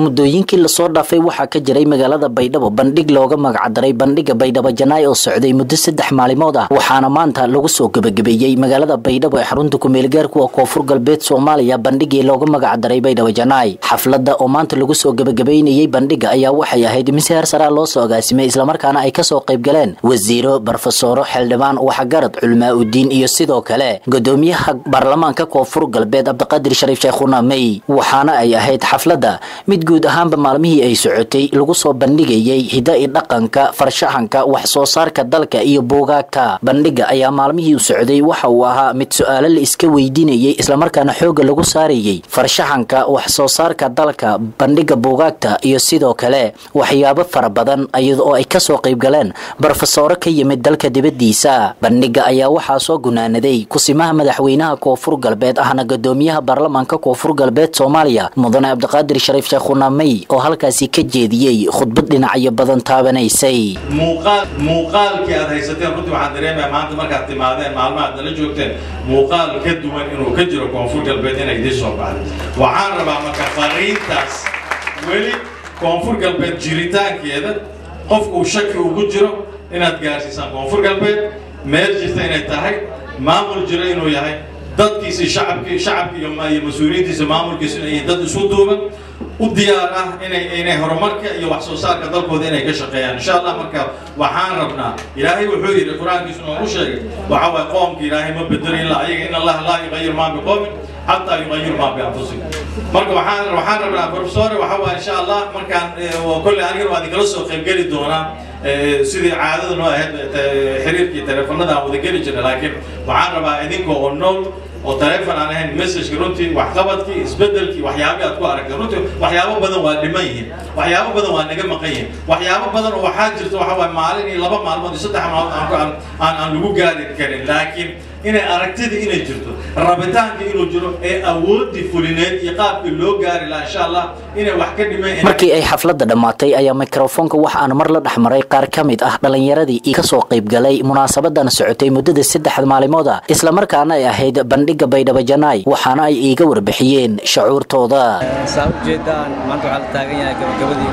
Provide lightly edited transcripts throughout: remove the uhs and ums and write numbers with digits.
muddooyinkii la soo dhaafay waxa ka jiray magaalada Baydhabo bandhig looga magacdaray bandhiga Baydhabo Janaay oo socday muddo 3 maalmood ah waxaana maanta lagu soo gabagabeeyay magaalada Baydhabo ee xarunta ku meel gaarku Koonfur Galbeed Soomaaliya bandhigii looga magacdaray Baydhabo Janaay xafladda oo maanta lagu soo gabagabeeyay bandhiga ayaa waxay ahayd misaar sare loo soo agaasimay isla markaana ay ka soo qayb galeen wasiiro barfasoro xildhibaan waxgarad culmaa u diin iyo sidoo kale gudoomiyaha baarlamaanka Koonfur Galbeed Abdiqaadir Shariif Sheekhuuna May waxaana ay ahayd xafladda mid guud ahaanba maalmihii ay socotay lagu soo bandhigayay hidaha dhaqanka farshaxanka wax soo saarka dalka iyo buugaagta bandhiga ayaa maalmihii socday waxa uu ahaa mid su'aalo la iska weydiinayay isla markaana xoog lagu saarayay farshaxanka wax soo saarka dalka bandhiga buugaagta iyo sidoo kale waxyaabo fara badan iyadoo ay ka soo qayb galeen barfasoro ka yimid dalka dibadiisa bandhiga ayaa waxa soo gunaanaday kusimaha madaxweynaha Koonfur Galbeed ahna gudoomiyaha baarlamaanka Koonfur Galbeed Soomaaliya mudane Abdiqaadir Shariif Sheekhuuna May oo halkaasi ka jeediyay khudbad dhinacyo badan taabanaysay muuqaalkii aad haysateen runtii waxaan dareemayaa maanta markaad timaadeen maalmaha aad la joogteen muuqaal ka duwan inuu ka jiro Koonfur Galbeed inay idin soo baxday waxaan rabaa marka fariintaas weli Koonfur Galbeed jiritaankeeda qofku shaki ugu jiro inaad gaarsiisaan Koonfur Galbeed meel jirta inay tahay maamul jiro inuu yahay dadkiisa shacabka iyo mas'uuliyiintiisa maamulkiisa inay dad isu duuban u diyaar ah inay horumarka iyo wax soo saarka dalkooda inay ka shaqeeyaan insha Allah marka waxaan rabnaa Ilaahay wuxuu yiri Quraankiisa oo sheegay waxa way qoomka Ilaahay ma bedelin la ayaga in Allah la yughayir ma biqawmin hatta yughayir ma bi anfusihim marka waxaan rabnaa professor waxa way insha Allah markaan kulli aniga waan kala soo qayb gali doonaa sidii caadada noo ahayd xiriirkii telefoonada wada gali jirnay laakiin waxaan rabaa idinkoo oo nool oo telefoon aan ahayn message runtii wax qabadkii isbedelkii waxyaabaha aad ku aragtay runtii waxyaabo badan waa dhiman yihiin waxyaabo badan waa naga maqan yihiin waxyaabo badan oo waxa jirto waxa way maalin iyo 2 maalmood iyo 3 maalmood aan lagu gaari karin laakiin inay aragtida inay jirto rabitaanka inuu jiro ee awoodii fulineed iyo qaabkii loo gaari la insha Allah inay wax ka dhimeen markii ay xafladda dhamaatay ayaa mikrofoonka wax aan mar la dhaxmaray qaar kamid ah dhalinyaradii ka soo qayb galay munaasabadan socotay muddada 3 maalmood ah isla markaana ay ahayd bandhiga Baydhabo Janaay waxaana ay iiga warbixiyeen shucuurtooda saajeedaan maanta waxa la taagan yahay gabagabadii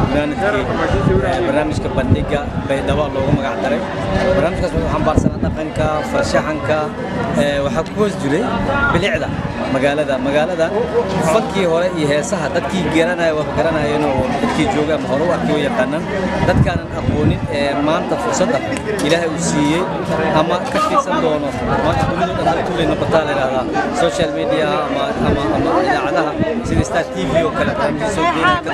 barnaamijka bandhiga Baydhabo loogu magac daray barnaamijkaas wuxuu xambaarsan dhaqanka farshaxanka waxa ku hoos jiray bilicda magaalada fankii hore iyo heesaha dadkii garanayeen oo dadkii jooga ama hore u arkay yaqaanan dadkaan aqoonin maanta fursadda Ilaahay u siiyay ama ka fiirsan doono maanta dunida dhan kullayna bataalada social media ama idaacadaha sida Star TV oo kale barnaamij soo jeedin ka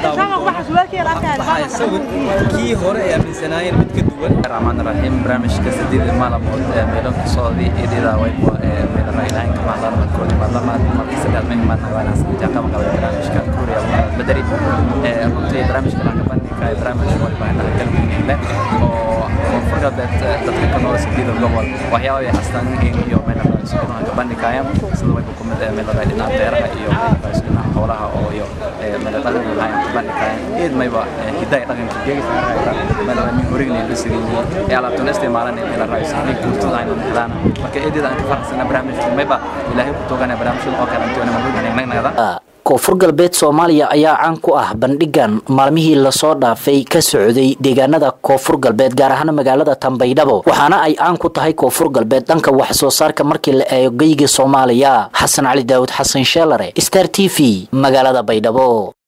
daawan kii hore ay aaminsanayeen mid ka duwan Rahmaan Rahiim barnaamijka 8 maalmood meelo soo diidida way meel raaylaan kama daadan koodi baarlamaan markii saddex meeman waan asxaabta kama qaba barnaamijka Korea badari runtii barnaamijka laga bandhigay barnaamij wali baan kalmeynaa oo Koonfur Galbeed dadka ka nool sidii gobol waxyaabo ay astaan iyo meel ka bandhigayaan sida way ku mid meel raaylaan beeraha iyo meel xoolaha oo iyo meel dhaqanka ka bandhigayaan mayba hidaha dhaqanka geeyay meel horignay la siiyay ee alaabtan isticmaalaan meel raaylaan kultuurada ay noqdaan marka eedida aan farxsan barnaamijka mayba Ilaahay ku toogana barnaamijka oo kale inta ma Koonfur Galbeed Soomaaliya ayaa caan ku ah bandhigan maalmihii la soo dhaafay ka socday deegaanada Koonfur Galbeed gaar ahaan magaalada Baydhabo waxaana ay caan ku tahay Koonfur Galbeed dhanka wax soo saarka markii la eego geyga Soomaaliya Xasan Cali Daawud Xasan Sheelare Star TV magaalada Baydhabo